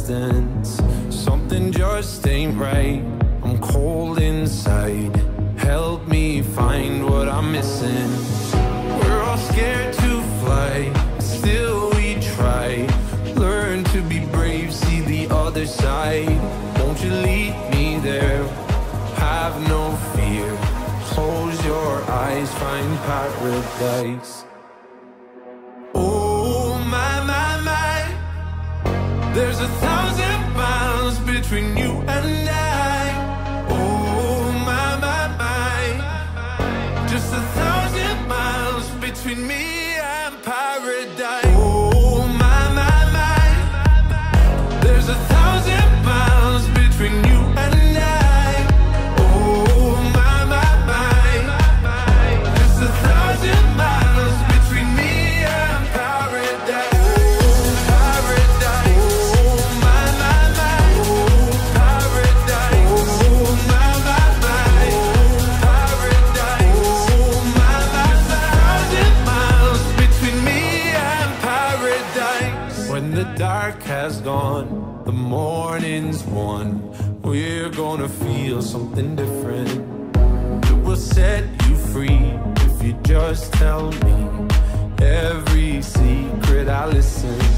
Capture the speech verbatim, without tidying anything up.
distance. Something just ain't right, I'm cold inside. Help me find what I'm missing. We're all scared to fly, still we try. Learn to be brave, see the other side. Won't you lead me there? Have no fear. Close your eyes, find paradise. Oh my, my, my. There's a thousand miles between you and I. Oh my, my, my. Just a thousand miles between me and paradise. Oh my, my, my. There's a thousand miles between you and I. Oh my, my, my. Just a thousand miles between me and paradise. Oh, paradise. Oh my, my, my. Oh, paradise. Oh my, my, my. Oh, paradise. Oh my, my, my. Just a thousand miles between me and paradise. When the dark has gone, the morning's won. We're gonna feel something different. It will set you free if you just tell me every secret I listen.